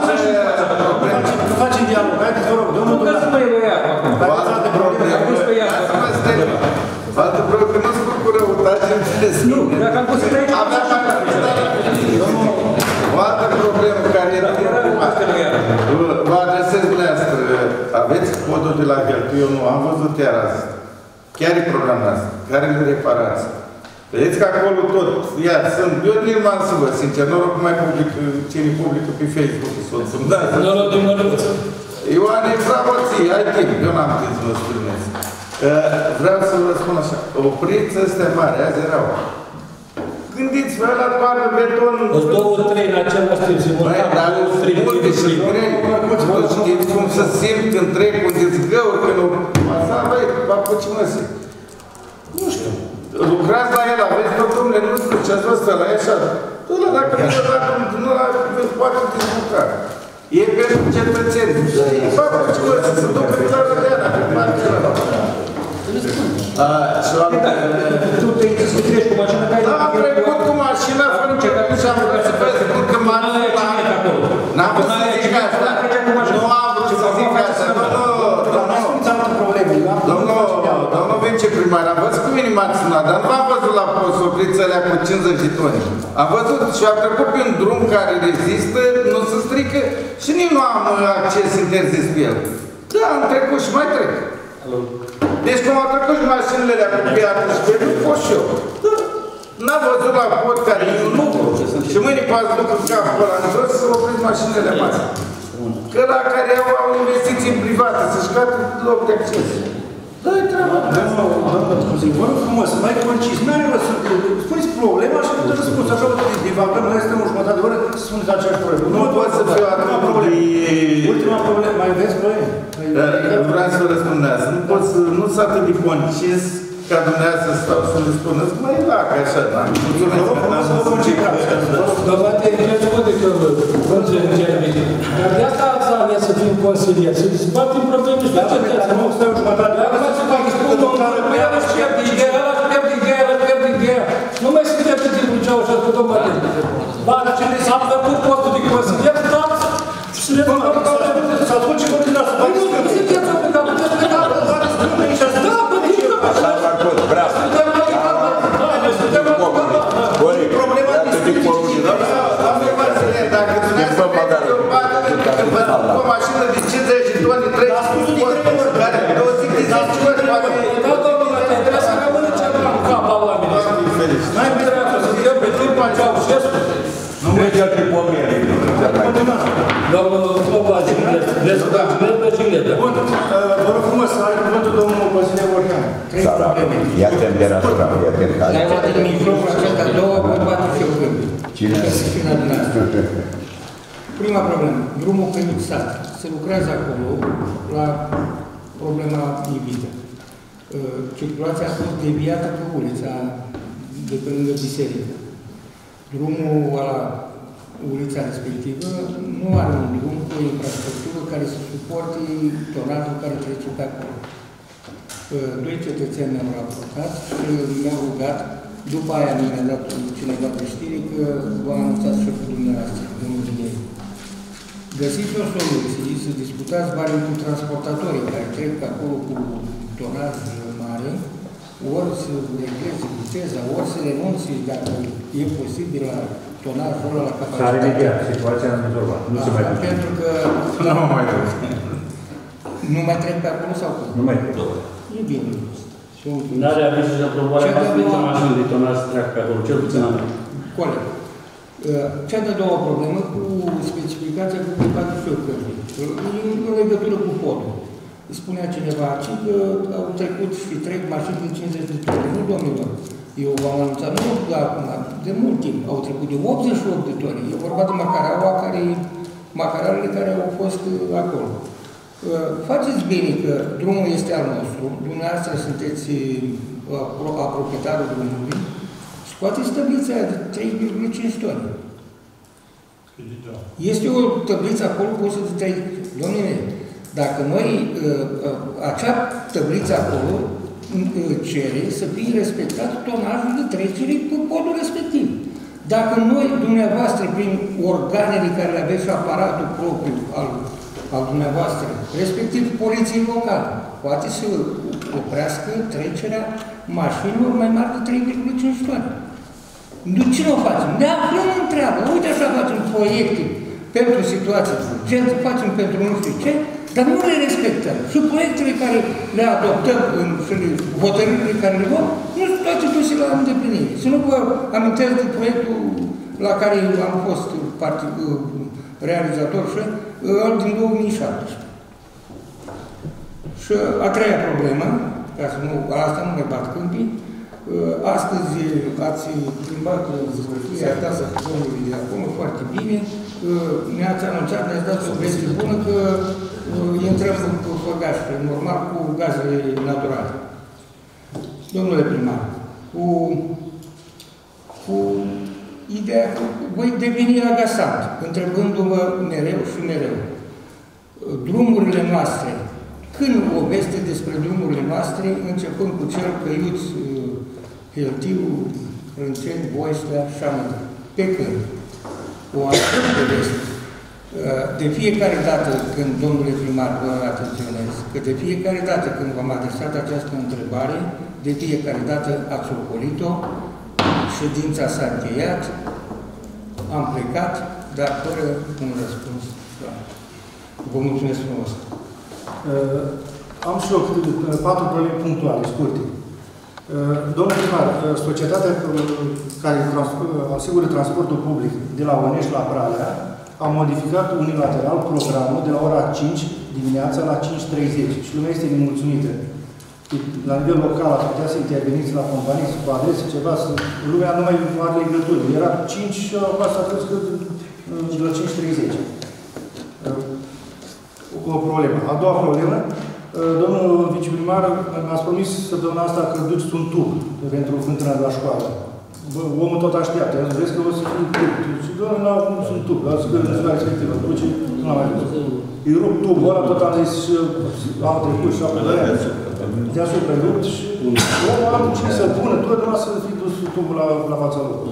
nu facem dialog. Haideți, vă rog, domnul Duran. Nu că-ți mai ia acum. Alte probleme. Alte probleme, nu-ți fac cu răutate. Nu, dacă am pus aici, o altă problemă care era vă adresez dumneavoastră. Aveți codul de la cheltuie? Eu nu am văzut chiar azi. Chiar e problema asta. Care le reparați? Vedeți că acolo tot, iar sunt, eu nu m-am să văd, sincer, noroc mai public, cine publică pe Facebook, sunt, da? Noroc din mărâță. Ioane, bravo ție, ai timp, eu n-am timp să vă spuneți. Vreau să vă spun așa, opriți astea mari, azi erau. Gândiți-vă la toată beton. Îți două, trei în același timp, se mă dar multe și grei. Știți cum să simt când trec, când îți găuri, când o pasa, băi, apuci-mă-se. Nu știu. Lucrați la el, aveți tot domnule, nu știu ce ați văzut ăla, e așa. Ăla, dacă nu poate dezbuca. E pentru cetățeni. Apuci-mă-se, să ducă de la Rădeana, pe partea ăla. Tu te treci cu mașina care... Da, am trecut cu mașina, fără ce că nu am vrut să vă spun că m-am n-am vrut să zic asta. Nu am vrut să zic asta. Domnul viceprimar, am văzut cu mine m-ați sunat, dar nu am văzut la post opriți alea cu 50 de toni. Am văzut și am trecut pe un drum care rezistă, nu se strică și nici nu am acces interzis pe el. Da, am trecut și mai trec. Deci cum au trecut și mașinile alea cu piatră și pe nu pot și eu. N-am văzut la pod care e un lucru. Și mâine poate duc în capul ăla în jos să opriți mașinile mari. Că la care au investiții private, să-și cată loc de acces. Da-i treaba. Vă rog frumos, mai concis. N-are rost să spuneți problema și nu răspuns. Așa vă divagăm, noi suntem o jumătate de oră să spuneți aceeași problemă. Nu pot să fiu atât de... Ultima problemă. Mai aveți probleme? Vreau să vă răspund de asta. Nu sunt atât de concis ca dumneavoastră să stau să le spuneți. Mai la, că așa, da. Mulțumesc că n-am să vă concentrați. Doamna, te încercăm de că dar de asta ați ales să fim consilieri, să dezbatem probleme și cetățenii. Nu stai o jumătate de oră. Nu mai sunt atât de Luceau și atât de Matei. Am făcut postul de consilier, dați și le dăm la să atunci vă gândeam să faceți că... Nu sunteți aplicat, nu sunteți aplicat. Da, bătiți-vă. Așa s-a fost, bravo. Suntem aplicat. Suntem aplicat. Problema dacă dumneavoastră o mașină de 50 de toni, 30 de toni, care de o zi de 10 ori, poate... Da, domnule, trebuie să rămână ceva în cap al oamenilor. N-ai treabă să dăm pe timpul Ceaușescu. Nu merge pe pomere. Domnul Sloboazi, vreți pe Gileda? Bun, vă rog frumos, are cuvântul domnul consilier Ornean. Ia temperatura, ia temperatura. Dar poate din microfon acesta două, pot poate fi o gând. Cine? Prima problemă, drumul Cănic-Sat. Se lucrează acolo la problema iubită. Circulația a fost deviată pe ulița de pe lângă biserică. Drumul la ulița respectivă nu are un drum cu o infrastructură care să suporte tonatul care trece pe acolo. Doi cetățeni mi-au raportat și mi-au rugat, după aia mi-a dat cineva de știre că v-a anunțat șeful dumneavoastră, domnul Dinei. Găsiți o soluție, să discutați banii cu transportatorii care trec pe acolo cu tonaj mare, ori să regleze viteza, ori să renunțe, dacă e posibil, la tonajul ăla la capacitate. S-a remediat, situația am rezolvat. Nu se mai duce. Pentru că... Nu mai trebuie. Nu mai trec pe acolo sau cum? Nu mai trebuie. E bine. Nu are avizul de aprobare, mai sunt mașini de tonaj să treacă pe acolo, cel puțin am. Corect. Cea de-a doua problemă cu specificația cu clipatul și în legătură cu podul. Spunea cineva aici că au trecut și trec mașini de 50 de tone. Nu, domnilor. Eu v-am anunțat, nu acum, de mult timp. Au trecut de 88 de tone. E vorba de macaralele care au fost acolo. Faceți bine că drumul este al nostru. Dumneavoastră sunteți proprietarul drumului. Scoateți tablița de 3,5 tone. Este o tabliță acolo pusă de 3. Domnule, dacă noi, acea tabliță acolo cere să fie respectat tonajul de trecere pe podul respectiv. Dacă noi, dumneavoastră, prin organele care le aveți și aparatul propriu al dumneavoastră, respectiv poliției locale, poate să oprească trecerea mașinilor mai mari de 3,5 tone. Cine o facem? Ne aflăm în treabă. Uite așa facem proiecte pentru situații de urgență, facem pentru nu știu ce, dar nu le respectăm. Și proiectele care le adoptăm și hotărârile care le luăm, nu sunt toate duse la îndeplinire. Să nu vă amintesc de proiectul la care am fost realizator și din 2017. Și a treia problemă, ca să nu, asta nu mai bat câmpii, astăzi ați plimbat zăvăria tasă domnului de acolo foarte bine, ne-ați anunțat, ne-ați dat o veste bună că intrăm cu făgaș, normal cu gazele naturale. Domnule primar, cu ideea că voi deveni agasant, întrebându-vă mereu și mereu. Drumurile noastre, când o veste despre drumurile noastre, începând cu cel Căiuț, Heltiu, Crânceni, Boistea și Amădă. Pe când? O altă veste. De fiecare dată când, domnule primar, vă atenționez, că de fiecare dată când v-am adresat această întrebare, de fiecare dată ați ocolit-o, ședința s-a încheiat, am plecat, dar fără un răspuns. Vă mulțumesc frumos. Am și eu 4 probleme punctuale, scurte. Domnul primar, societatea care asigură transportul public de la Onești la Pralea a modificat unilateral programul de la ora 5 dimineața la 5:30 și lumea este nemulțumită. La nivel local ar putea să interveniți la companii, să vă adrese ceva, lumea nu mai are legătură. Era 5 și acum s-a crescut la 5:30. O problemă. A doua problemă, domnul viceprimar mi-a promis săptămâna asta că duceți un tub pentru fântâna de la școală. Omul tot așteaptă. I-am zis, vezi că o să fie tub. Și domnul nu sunt tub, la ziua respectivă. Duce, nu l-am mai văzut. Îi rup tubul ăla, tot am zis și am trecut și apoi deasupra îi rupt și omul am ce să pună, tot numai să fie dus tubul la fața lor.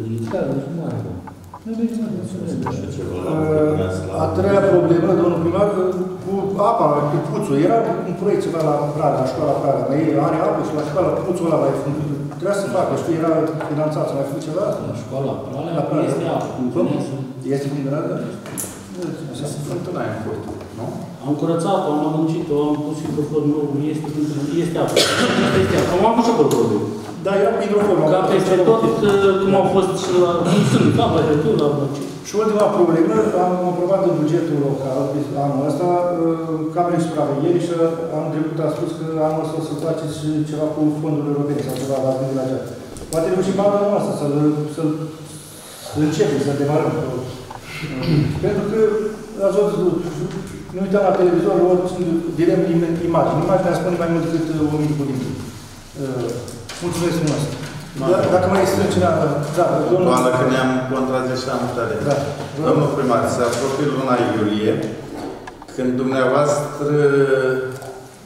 A treia problemă, domnul primar, cu apa, cu puțul. Era un proiect ceva la Praga, la școala Praga. La ei are apă și la școala puțul ăla trebuia să facă, știu, era finanțat, să mai făcut ceva. La școala Praga este apă. Este funcționată? Fântâna e în furt, nu? Am curățat-o, am muncit-o, am pus hidrofor nou, este apă. Am avut și acolo probleme. Da, era cu hidrofor. Ca peste tot, cum au fost și la sunt, la Băiătiu, la Băcii. Și ultima problemă, am aprobat în bugetul local anul ăsta, Camera de Supraveghere și anul trecut a spus că anul ăsta să faceți ceva cu fondurile europene sau ceva la gândit la aceea. Poate reușim anul noastră să-l începem, să demarăm. Pentru că, ați văzut, nu uitam la televizor, vedem imagini. Imaginea spune mai mult decât 1000 de cuvinte. Mulțumesc frumos. Dacă mai este cineva... Da, domnul... Doamnă, că ne-am contrazis și am tare. Da. Domnul primar, se apropie luna iulie, când dumneavoastră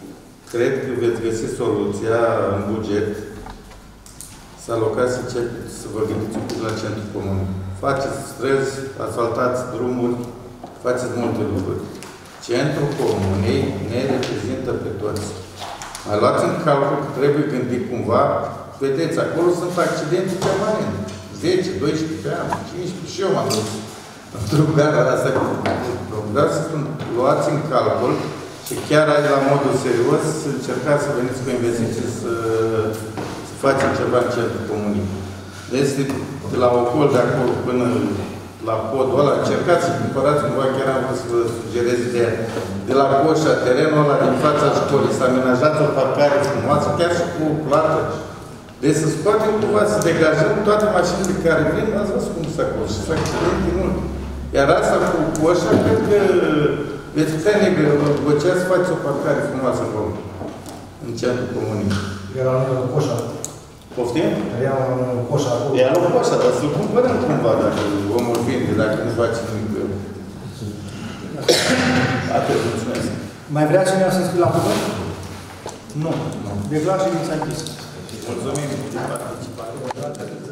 cred că veți găsi soluția în buget să alocați să vă gândiți un pic la centrul comun. Faceți străzi, asfaltați drumuri, faceți multe lucruri. Centrul comunei ne reprezintă pe toți. Mai luați în calcul că trebuie gândit cumva, vedeți, acolo sunt accidente permanente. 10, 12 pe an, 15, și eu m-am dus într-o gara asta. Vreau să spun, luați în calcul și chiar la modul serios să încercați să veniți cu investiții să facem ceva în centrul comunii. Este de la Ocol de acolo până la podul ăla, încercați să cumpărați undeva, chiar am vrut să vă sugerez ideea. De la Coșa, terenul ăla din fața școlii, s-a amenajat o parcare frumoasă, chiar și cu plată. Deci să scoatem cumva, să degajăm toate mașinile care vin, ați văzut cum s-a coș, și accidente mult. Iar asta cu Coșa, cred că veți putea negocea să faceți o parcare frumoasă acolo, în centrul comunii. Era în Coșa. Poftim? Era în Coșa acolo. Era în Coșa, dar să-l cumpărăm cumva dacă omul vinde, dacă nu face nimic pe el. Atât, mulțumesc. Mai vrea cineva să scrie la cuvânt? Nu. Declar ședința închisă. Mulțumim pentru participare.